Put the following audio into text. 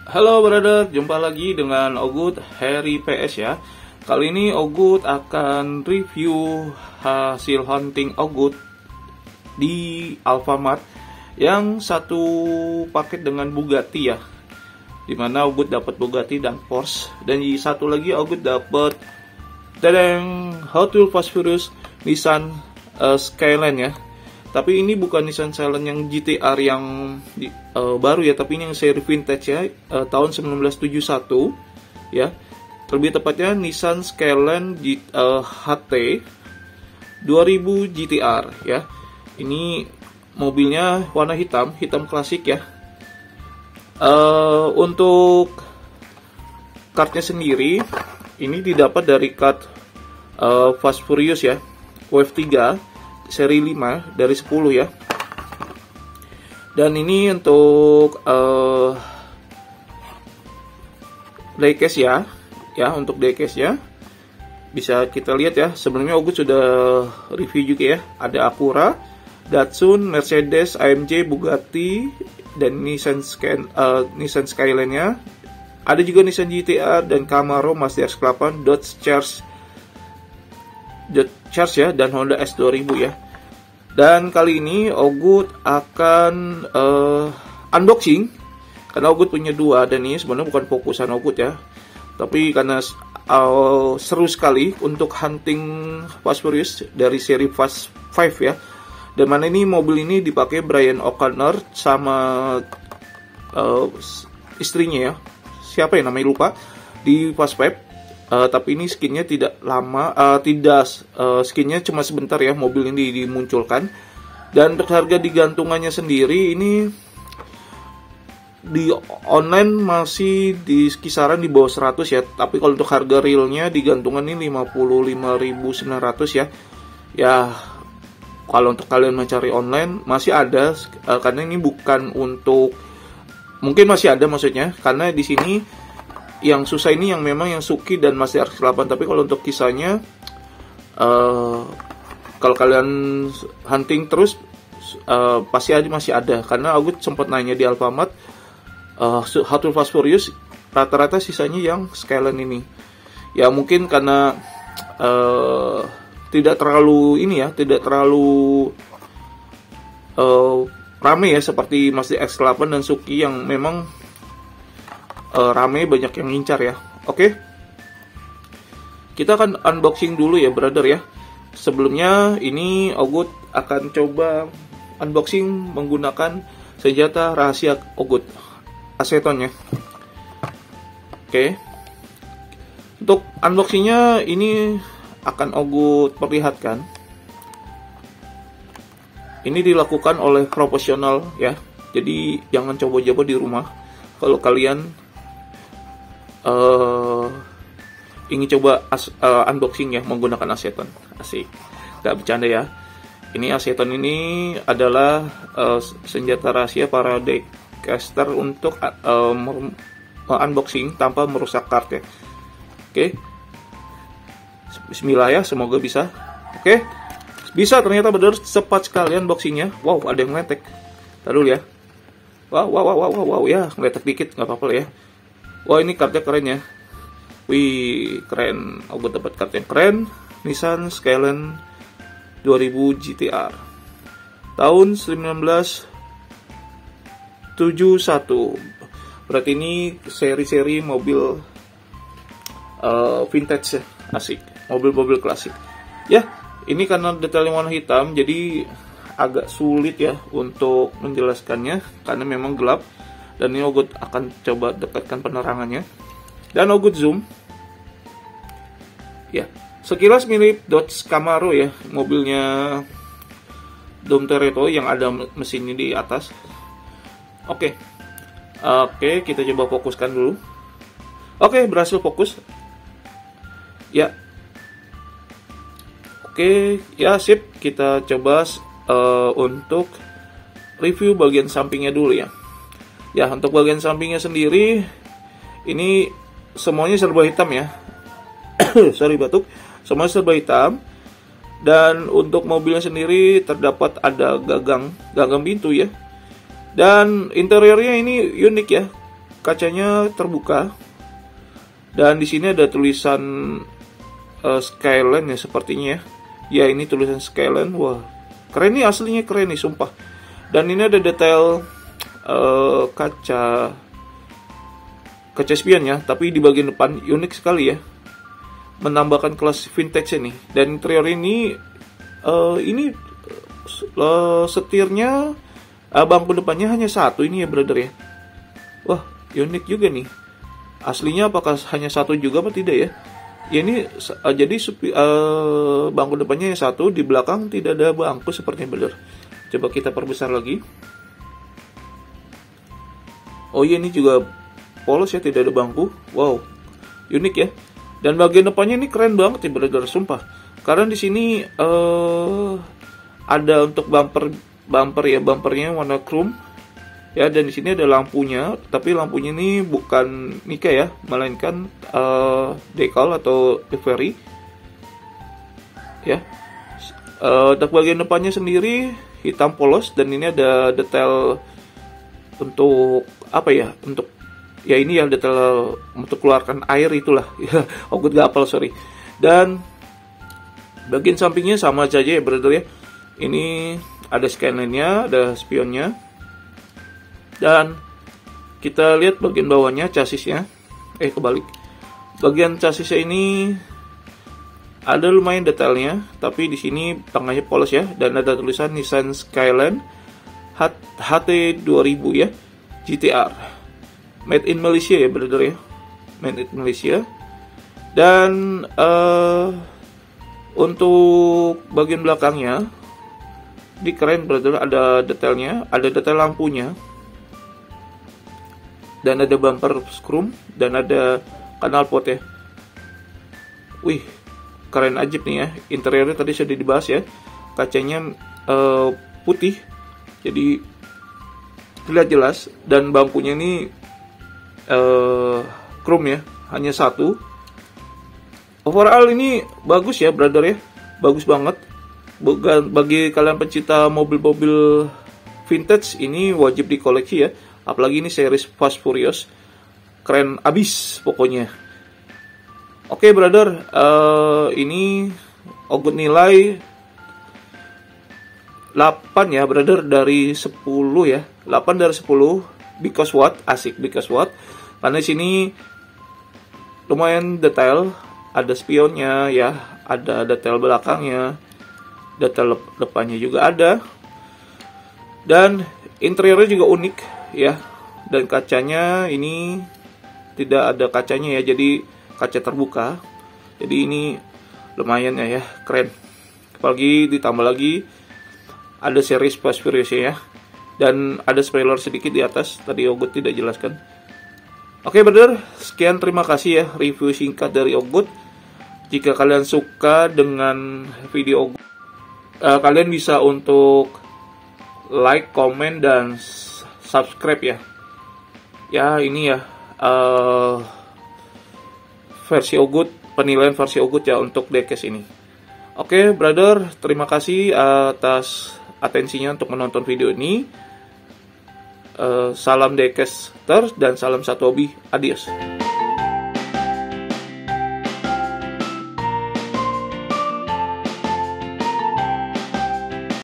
Halo brother, jumpa lagi dengan Ogut Harry PS ya. Kali ini Ogut akan review hasil hunting Ogut di Alfamart yang satu paket dengan Bugatti ya. Dimana Ogut dapat Bugatti dan Porsche, dan di satu lagi Ogut dapat Hot Wheels Fast Furious Nissan Skyline ya. Tapi ini bukan Nissan Skyline yang GTR yang baru ya, tapi ini yang seri vintage ya, tahun 1971 ya. Lebih tepatnya Nissan Skyline HT 2000 GTR ya. Ini mobilnya warna hitam klasik ya. Untuk kartnya sendiri ini didapat dari kart Fast Furious ya, Wave 3 seri 5 dari 10 ya. Dan ini untuk diecast ya, untuk diecast ya. Bisa kita lihat ya, sebelumnya Ogut sudah review juga ya. Ada Acura, Datsun, Mercedes, AMG, Bugatti, dan Nissan Skyline nya. Ada juga Nissan GTR dan Camaro, Mazda X8, Dodge Charge ya, dan Honda S2000 ya. Dan kali ini Ogut akan unboxing, karena Ogut punya dua, dan ini sebenarnya bukan fokusan Ogut ya, tapi karena seru sekali untuk hunting Fast Furious dari seri Fast 5 ya. Dan mana ini mobil ini dipakai Brian O'Connor sama istrinya ya, siapa ya namanya lupa, di Fast 5. Tapi ini skinnya tidak lama, skinnya cuma sebentar ya, mobil ini dimunculkan. Dan untuk harga digantungannya sendiri ini di online masih di kisaran di bawah 100 ya. Tapi kalau untuk harga realnya digantungan ini 55.900 ya. Ya, kalau untuk kalian mencari online masih ada, karena ini bukan untuk, mungkin masih ada maksudnya, karena di sini yang susah ini yang memang yang Suzuki dan Mazda RX-8. Tapi kalau untuk kisahnya, kalau kalian hunting terus pasti masih ada, karena aku sempat nanya di Alfamart, Hot Wheels Fast Furious rata-rata sisanya yang Skyline ini ya. Mungkin karena tidak terlalu ini ya, tidak terlalu rame ya, seperti Mazda X8 dan Suzuki yang memang rame, banyak yang ngincar ya. Oke, kita akan unboxing dulu ya brother ya. Sebelumnya ini Ogut akan coba unboxing menggunakan senjata rahasia Ogut, aseton ya. Oke, untuk unboxingnya ini akan Ogut perlihatkan. Ini dilakukan oleh profesional ya, jadi jangan coba-coba di rumah kalau kalian ingin coba unboxing ya menggunakan aseton. Asik, gak bercanda ya. Ini aseton ini adalah senjata rahasia para diecaster untuk unboxing tanpa merusak kart ya. Oke, bismillah ya, semoga bisa. Oke, bisa, ternyata benar cepat sekali unboxingnya. Wow, ada yang ngeletek. Tahan dulu ya. Wow ya, ngeletek dikit, nggak apa-apa ya. Wah, ini kartnya keren ya. Wih, keren. Aku dapat kart yang keren. Nissan Skyline 2000 GTR tahun 1971. Berarti ini seri-seri mobil vintage ya. Asik, mobil-mobil klasik ya. Ini karena detailnya warna hitam, jadi agak sulit ya untuk menjelaskannya karena memang gelap. Dan ini Ogut akan coba dekatkan penerangannya, dan Ogut zoom ya. Sekilas mirip Dodge Camaro ya, mobilnya Dom Toretto yang ada mesinnya di atas. Oke, kita coba fokuskan dulu. Oke, berhasil fokus ya. Oke ya, sip. Kita coba untuk review bagian sampingnya dulu ya. Ya, untuk bagian sampingnya sendiri ini semuanya serba hitam ya. Sorry batuk. Semuanya serba hitam. Dan untuk mobilnya sendiri terdapat ada gagang pintu ya. Dan interiornya ini unik ya. kacanya terbuka. Dan di sini ada tulisan Skyline ya sepertinya ya. Ya, ini tulisan Skyline. Wah, keren nih, aslinya keren nih, sumpah. Dan ini ada detail kaca spionnya, tapi di bagian depan unik sekali ya, menambahkan kelas vintage ini. Dan interior ini setirnya, bangku depannya hanya satu ini ya brother ya. Wah, unik juga nih. Aslinya apakah hanya satu juga apa tidak ya? Ya ini jadi bangku depannya yang satu, di belakang tidak ada bangku sepertinya brother. Coba kita perbesar lagi. Oh iya, ini juga polos ya, tidak ada bangku. Wow, unik ya. Dan bagian depannya ini keren banget ya brother, sumpah. Karena di sini ada untuk bumpernya warna chrome ya, dan di sini ada lampunya, tapi lampunya ini bukan Nika ya, melainkan decal atau livery ya. Untuk bagian depannya sendiri hitam polos, dan ini ada detail untuk apa ya, untuk ya ini yang detail untuk keluarkan air itulah ya. Ogut gak hafal, sorry. Dan bagian sampingnya sama saja ya brother ya. Ini ada skyline-nya, ada spionnya. Dan kita lihat bagian bawahnya, chassisnya. Kebalik. Bagian chassisnya ini ada lumayan detailnya, tapi di sini tengahnya polos ya, dan ada tulisan Nissan Skyline HT 2000 ya, GTR. Made in Malaysia ya brother ya. Made in Malaysia. Dan untuk bagian belakangnya ini keren brother, ada detailnya, ada detail lampunya, dan ada bumper chrome, dan ada knalpot ya. Wih, keren aja nih ya. Interiornya tadi sudah dibahas ya. Kacanya putih, jadi terlihat jelas. Dan bangkunya ini chrome ya, hanya satu. Overall ini bagus ya brother ya, bagus banget. Bagi kalian pencinta mobil-mobil vintage, ini wajib dikoleksi ya. Apalagi ini series Fast Furious, keren abis pokoknya. Oke brother, ini Ogut nilai 8 ya brother dari 10 ya. 8 dari 10 because what? Asik, because what? Karena di sini lumayan detail, ada spionnya ya, ada detail belakangnya, detail depannya juga ada. Dan interiornya juga unik ya. Dan kacanya ini tidak ada kacanya ya, jadi kaca terbuka. Jadi ini lumayan ya, keren. Apalagi ditambah lagi ada series Fast Furious ya. Dan ada spoiler sedikit di atas, tadi Ogut tidak jelaskan. Oke brother, sekian, terima kasih ya review singkat dari Ogut. Jika kalian suka dengan video Ogut, kalian bisa untuk like, komen, dan subscribe ya. Ya ini ya versi Ogut, penilaian versi Ogut ya untuk diecast ini. Oke brother, terima kasih atas atensinya untuk menonton video ini. Salam diecast dan salam satu hobi. Adios.